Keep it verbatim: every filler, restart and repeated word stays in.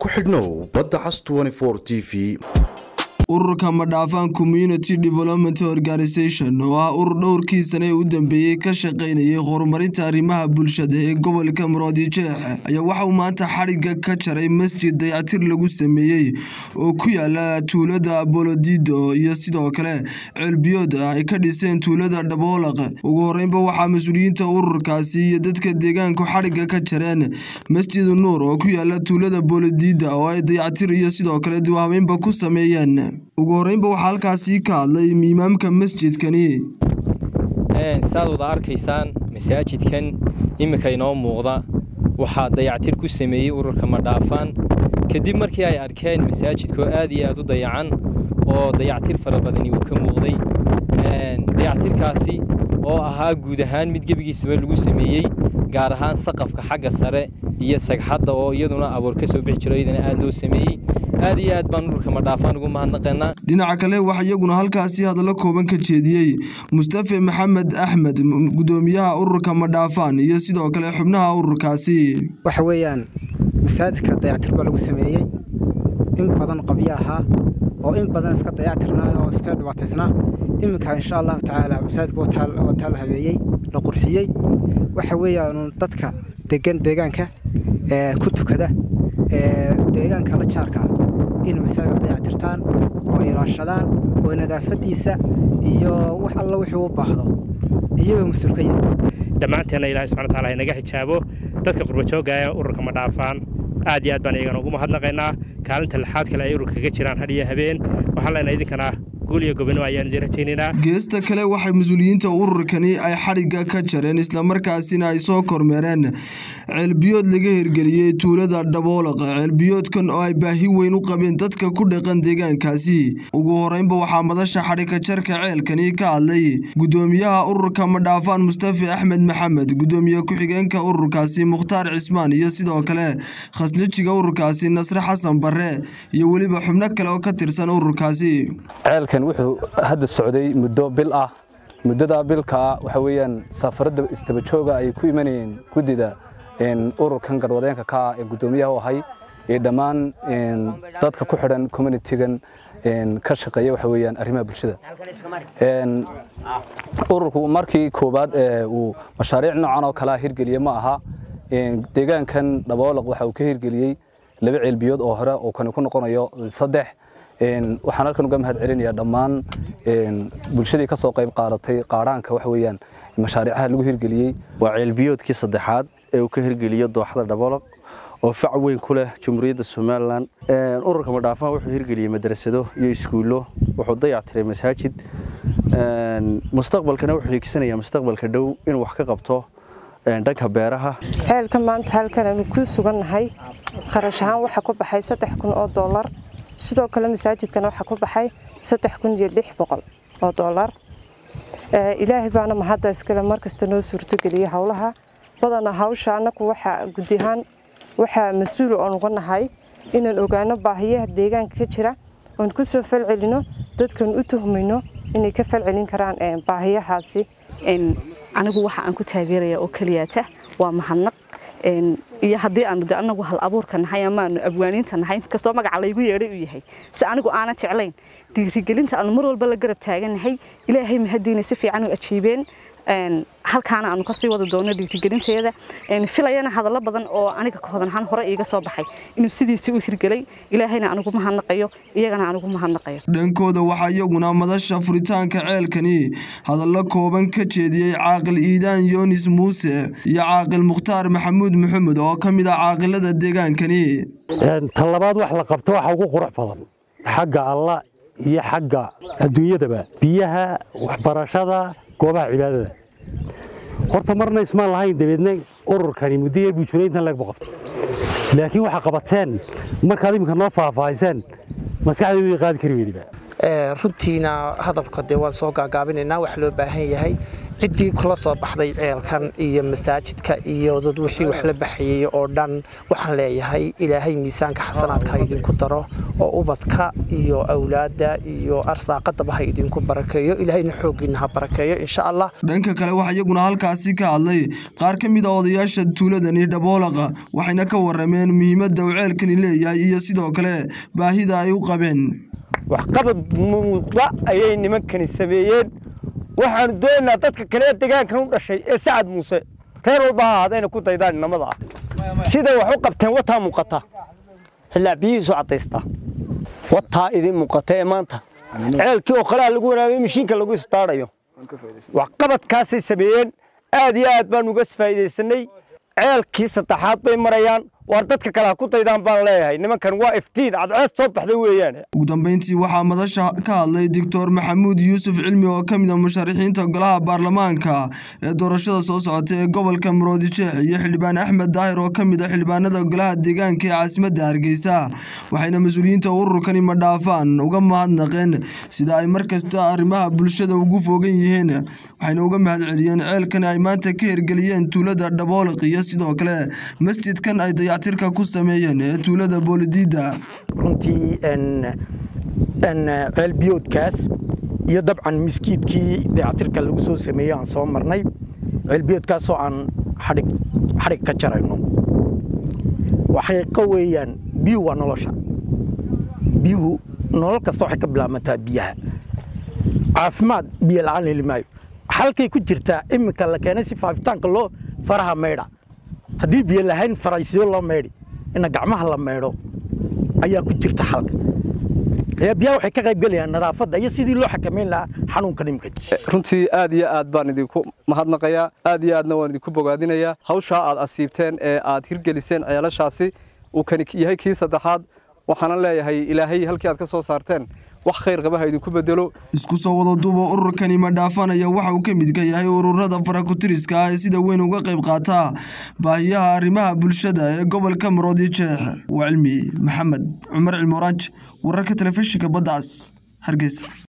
ku xidhnow badda cas twenty-four T V. ururka Madhaafaan Community Development Organization oo ah urur dhowrkii sane u dambeeyay ka shaqeynayay horumarinta arrimaha bulshada ee gobolka Maroodijeex ayaa waxa uu maanta xariga ka jaray masjid dayactir lagu sameeyay oo ku yaala tuulada Bolodido iyo sidoo kale Ceelbiyood ay ka dhiseen tuulada Dhaboolaq. Ugu horeynba waxaa mas'uuliyiinta ururkaasi iyo dadka deegaanka xariga ka jareen Masjid Nuur oo ku yaala tuulada Bolodido oo ay dayactir iyo sidoo kale duwahabeynba ku sameeyeen. ugu horeynba waxa halkaasii ka hadlay imaamka masjidkani ee saad wada arkaysaan masaajidkan imika inoo muuqda waxa dayactir ku sameeyay ururka Madhaafaan kadib markii ay arkeen masaajidku aad iyo aad u dayacan oo dayactir fara badan uu ka muuqday ee dayactirkaasi oo ahaa guud ahaan mid gabigiisaba lagu sameeyay gaar ahaan saqafka xagga sare iyo sagxadda oo iyaduna abuur ka soo bixi jiray idina aad loo sameeyay aad iyo aad baan ururka Madhaafaan ugu mahadnaqaynaa. dhinaca kale waxa iyaguna halkaasii hadallo kooban ka jeediyay Mustafa Maxamed Axmed gudoomiyaha ururka Madhaafaan iyo sidoo kale xubnaha ururkaasi. waxa weeyaan masaajidka dayactir baa lagu sameeyay in badan qabiyaha oo in badan iska dayactirnaa oo iska dhibaataysnaa imika insha Allah taala masaajidku waa taal habeeyay la qurxiyay waxa weeyaan dadka degan deegaanka ee ku tukada ee deegaanka la jaarka in masaajid dayactirtaan oo ilaashadaan oo nadaafadiisa iyo wax alla wixii u baahdo iyaga mas'uulka yahay dhamaanteena Ilaahay subhanahu wa ta'ala inaga xijaabo dadka qurbo jooga ee ururka Madhaafaan aad iyo aad baan iyagana ugu mahadnaqaynaa kaalinta lixaad kale ay ururka ka jiraan hadiya habeen waxaan leenahay idinkana guuliyo gobonimo ayaan idin rajaynaynaa. geesta kale waxay mas'uuliyiinta ururkani ay xariga ka jareen isla markaasina ay soo kormeereen Ceelbiyood laga hirgeliyay tuulada Dhaboolaq. Ceelbiyoodkan oo ay baahi weyn u qabeen dadka ku dhaqan deegaankaasi. ugu horeynba waxaa madasha xariga jarka ceelkani ka hadlay gudoomiyaha ururka Madhaafaan Mustafa Axmed Maxamed gudoomiye ku xigeenka ururkaasi Mukhtaar Cismaan iyo sidoo kale khasnajiga ururkaasi Nasr Xasan Barre iyo waliba xubno kale oo ka tirsan ururkaasi. ceelkan wuxuu hadda socday muddo bil ah muddada bilka waxa weeyaan safarada istaba jooga ay ku imanayeen gudida in ururkan garwadeenka ka ee gudoomiyaha ahay ee dhamaan dadka ku xidhan community-gan ka shaqeeya waxa weeyaan arrimaha bulshada een ururku markii koobaad ee uu mashaariic noocan oo kala hirgeliyay ma aha deegaankan Dhaboolaq waxa uu ka hirgeliyay laba ceelbiyood oo hore oo kan ku noqonayo saddex een waxaan halkan uga mahad celinayaa dhamaan een bulshadii ka soo qayb qaadatay qaaraanka waxa weeyaan mashaariicaha lagu hirgeliyay waa ceelbiyoodkii saddexaad ee uu ka hirgeliyay dooxada Dhaboolaq oo fac weyn ku leh Jamhuuriyadda Soomaaliland een ururka Madhaafaan wuxuu hirgeliyay madrasado iyo iskuulo wuxuu dayactiray masaajid een mustaqbalkana wuxuu higsanayaa mustaqbalka dhow inuu wax ka qabto een dhanka beeraha. ceelka maanta halkan aanu ku suganahay kharash ahaan waxa ku baxay saddex kun oo dollar sidoo kale masaajidkan waxa ku baxay saddex kun iyo lix boqol oo dollar ee Ilaahay baana mahad iskale markasta noo suurto galiyay hawlaha badana hawsha anaku waxa gudihan waxa mas'uul oo uga nahay inaan ogaano baahiyaha deegaanka ka jira oo ku soo falcelino dadkan u tuhmayno inay ka falcelin karaan ee baahiyahaasi in anigu waxa aan ku taageerayaa oo kaliyaata waa mahadnaq een iyo hadii aan anagu hal abuurka nahay ama abwaaniinta nahay kasto magac la igu yeeray u yahay si anigu aana jeclayn dhiirigelinta aan mar walba la garab taaganahay Ilaahay mahadiina si fiican u ajiibeen een halkaana aanu ka sii wada doono dhiirigelinteeda een filayana hadallo badan oo aniga ka hodan hore iiga soo baxay inuu sidiisii u hirgelay Ilaahayna anigu mahadnaqayo iyagana anigu mahadnaqayo. dhankooda waxa iyaguna madasha furitaanka ceelkani hadallo kooban ka jeediyay caaqil Iidaan Yoonis Muuse iyo caaqil Mukhtaar Maxamuud Maxamed oo kamid ah caaqilada deegaankani. een talabaad wax la qabto waxa ugu qurux badan xagga Allah iyo xagga adduunyadaba biyaha waxbarashada goobaha cibaadada horta marna isma lahayn dabeedna ururkani muddo buu jiray inta laga boqof laakiin waxa qabateen marka imika noo faahfaahaysan maskaxdaydu qaad kari weeyba ee runtiina hadalka de waan soo gaagaabinaynaa wax loo baahan yahay ciddii kula soo baxday ceelkan iyo masaajidka iyo dad wixii wax la baxayay oo dhan waxaan leeyahay ilaahay miisaanka xasanaadka idinku daro oo ubadka iyo awlaada iyo arsaaqadaba ha idinku barakeeyo ilaahayna xoogiina ha barakeeyo insha Allah. dhanka kale waxa iyaguna halkaasi ka hadlay qaar ka mid ah odayaasha tuuladani Dhaboolaqa waxayna ka warameen muhiimadda uu ceelkani leeyahay iyo sidoo kale baahida ay u qabeen wax qabad muuqda ayay nimankani sameeyeen waxaan doonaynaa dadka kale deegaankan u dhashay ee Sacad Muuse reer walba ahaadayna ku daydaan namada sida wax u qabteen wataa muuqata xilaabiyiisu cadaysta wataa idin muuqata ee maanta ceelkii oo kale lagu waraabay mishiinka lagu istaarayo wax qabadkaas ay sameeyeen aad iyo aad baan uga faa'iideysanay ceelkii saddexaad bay marayaan war dadka kale ku daydaan baan leeyahay nimankan waa iftiin cadceed soo baxday weeyaan. ugu dambeyntii waxaa madasha ka hadlay Doctor Maxamuud Yuusuf Cilmi oo ka mid ah musharaxiinta golaha baarlamaanka ee doorashada soo socota ee gobolka Maroodijeex iyo xildhibaan Axmed Daahir oo ka mid ah xildhibaanada golaha deegaanka ee caasimadda Hargeysa waxayna mas'uuliyiinta ururkani ma dhaafaan uga mahadnaqeen sida ay markasta arrimaha bulshada ugu fogan yihiin waxayna uga mahadceliyeen ceelkan ay maanta ka hirgeliyeen tuulada Dhaboolaqa iyo sidoo kale masjidkan ay tirka ku sameeyeen ee tuulada Boolidiida runtii en en ceelbiyoodkaas iyo dabcan miskiidkii dayactirka lagu soo sameeyay aan soo marnay ceelbiyoodkaas oo aan xarig xarig ka jarayno waxay qaweeyaan biyo waa nolosha biyuhu nolol kasta waxay ka bilaabataa biyaha caafimaad biyo la'aan helmaayo halkay ku jirtaa imika la keenay si faafitaanka loo faraha meedha haddii biyo lahayn faraysiyo loo meedhi ina gacmaha la meedho ayaa ku jirta xalka biyaha waxay ka qayb galayaan nadaafadda iyo sidii loo xakameyn lahaa xanuunka nimka runtii aad iyo aad baan idinku mahadnaqayaa aad iyo aadna waan idinku bogaadinayaa hawsha aad asiibteen ee aad hirgeliseen ceelashaasi uu kan yahay kii saddexaad waxaan leeyahay ilaahay halkii aad ka soo saarteen wax khayr qabaha idinku bedelo isku soo wada duubo ururkani ma dhaafanaya waxa uu ka mid ka yahay ururada farakutiriska ah ee sida weyn uga qayb qaata baahiyaha arrimaha bulshada ee gobolka Maroodijeex waa Cilmi Maxamed Cumar Cilmuraaj wararka telefishinka Badda Cas Hargeysa.